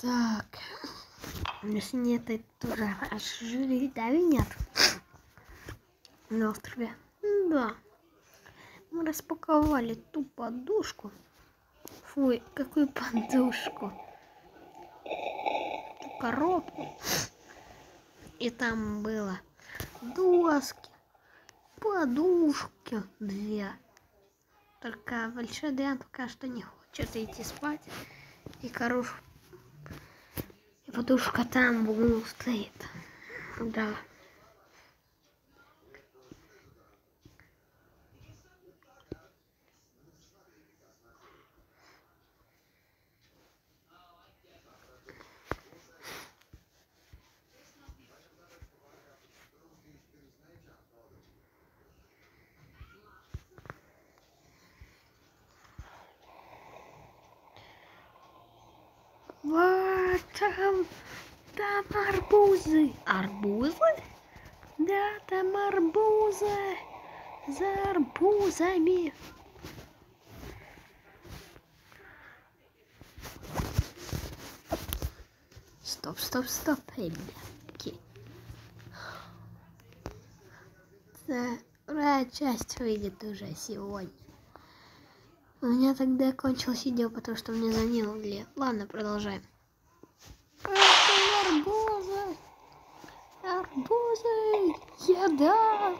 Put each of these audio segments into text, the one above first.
Так, если нет, это тоже аж ледовий нет на острове. Да, мы распаковали ту подушку. Фу, какую подушку? Ту коробку. И там было доски, подушки 2. Только большой Адриан пока что не хочет идти спать. И подушка там в углу стоит. Да. Вот там арбузы. Арбузы? Да, там арбузы. За арбузами. Стоп, ребятки. Вторая часть выйдет уже сегодня. У меня тогда кончилось видео, потому что мне заняли. Ладно, продолжаем. Это арбузы. Арбузы. Еда.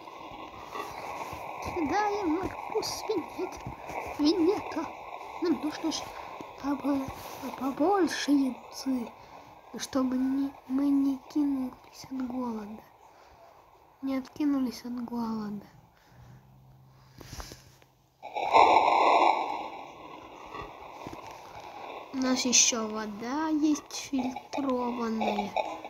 Кидаем арбуз Винета. Нам нужно побольше еды, чтобы мы не кинулись от голода. Не откинулись от голода. У нас еще вода есть фильтрованная.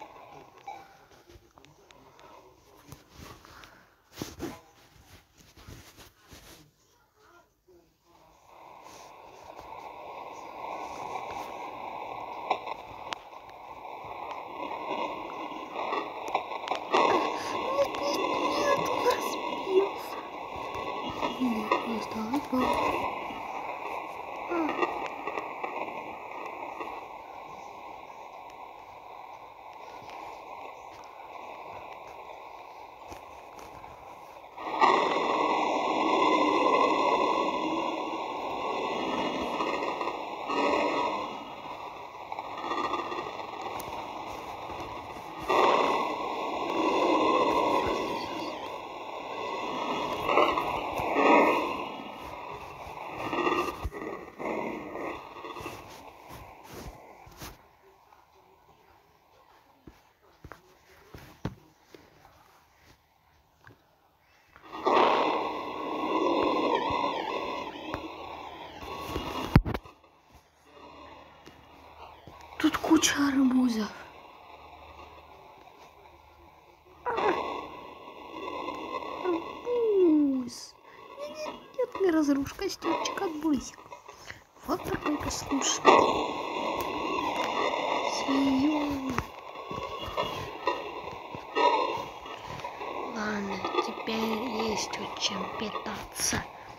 Тут куча арбузов. Арбуз. Нет, не разрушь костюмчик арбузик. Вот такой послушный. Свинью. Ладно, теперь есть чем питаться.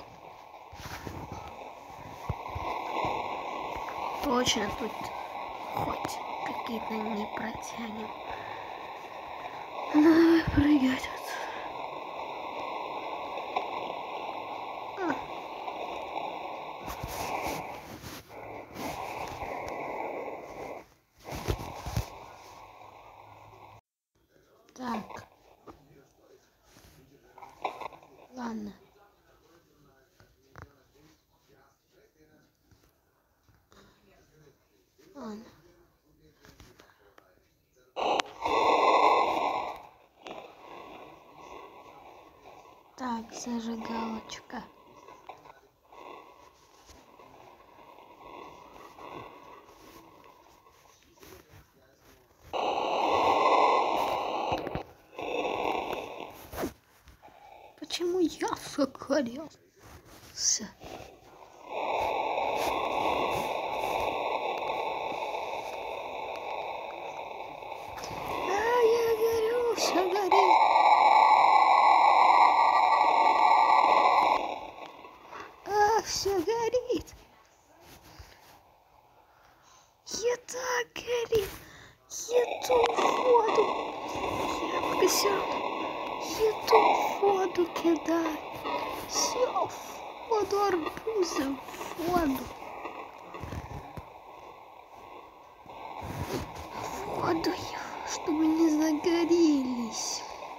Точно тут хоть какие-то не протянем. Давай прыгать Так. Ладно. Ладно. Так, зажигалочка. Почему я загорелся? Я горю, все горит. Все горит. Еда горит. Еду в воду. Я все еду в воду кидаю. Все в воду, арбузы в воду. В воду, чтобы не загорелись.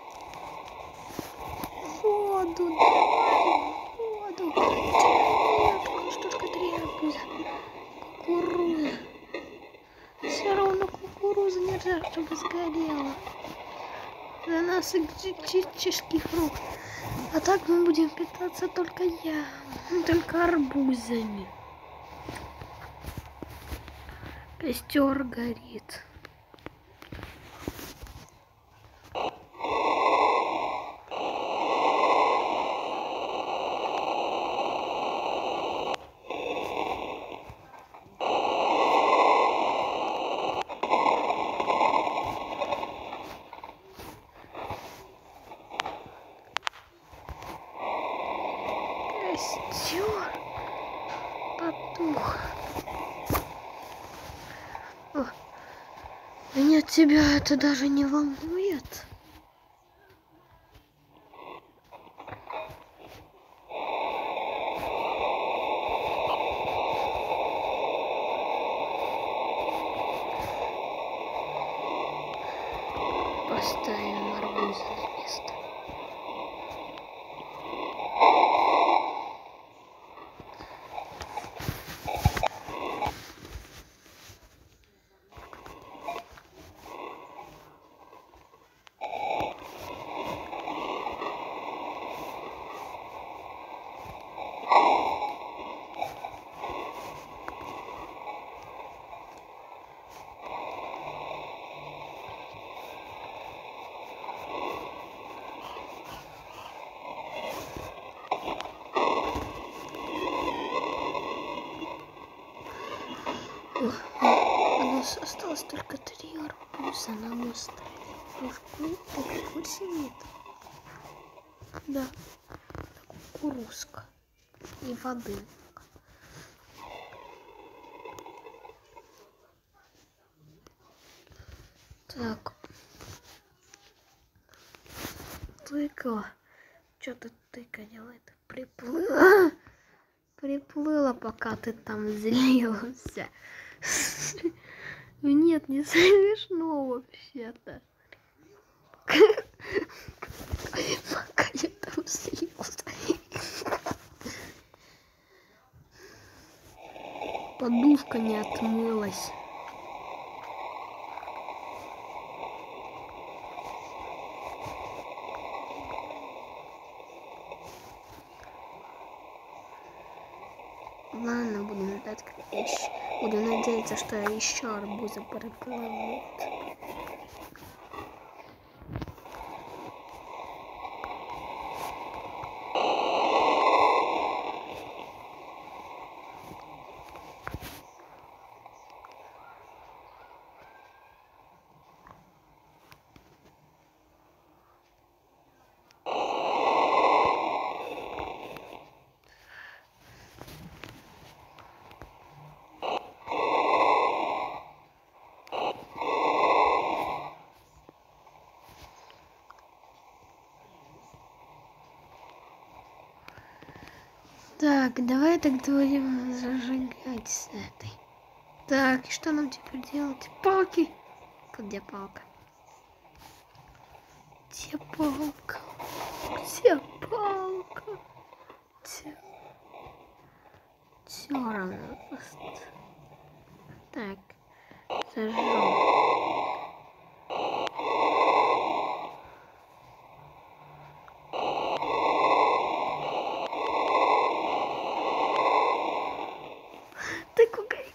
В воду, давай в воду. Нет, что ж, 3 арбуза. Кукуруза. Все равно кукурузу нельзя, чтобы сгорела. Для нас экзотический фрукт. А так мы будем питаться только арбузами. Костер горит. Костер потух. Нет, тебя это даже не волнует? Поставим арбуз на место. У нас осталось только 3 арбуза нам оставить. Ты в курсе нет? Да. Кукурузка. И воды. Так. Тыкала. Что-то тыка делает. Приплыла. Приплыла, пока ты там злился. Нет, не смешно вообще-то. Пока я там злился. Подушка не отмылась. Ладно, буду ждать, буду надеяться, что еще арбузы приплывут. Так, давай тогда будем зажигать с этой. Так, и что нам теперь делать? Палки! Где палка? Где палка? Где палка? Все равно. Так, зажжем. Тыку горит.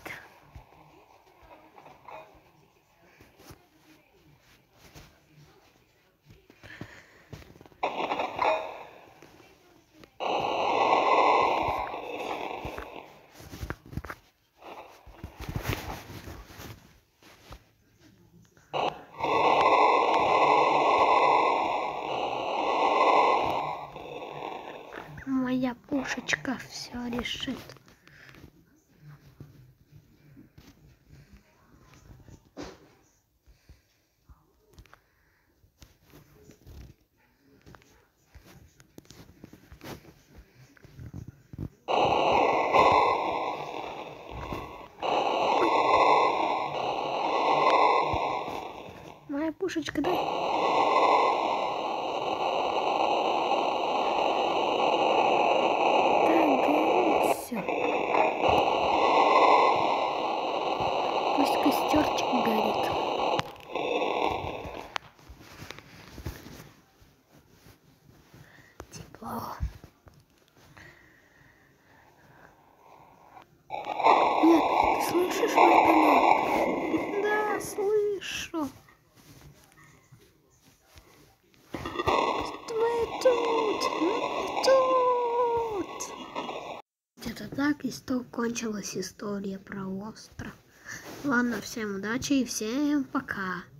Моя пушечка все решит. пушечка, да? Так, горит все. Пусть костерчик горит. Тепло. Нет, ты слышишь вертолет? Да, слышу. Мы тут. Это так и кончилась история про остров. Ладно, всем удачи и всем пока.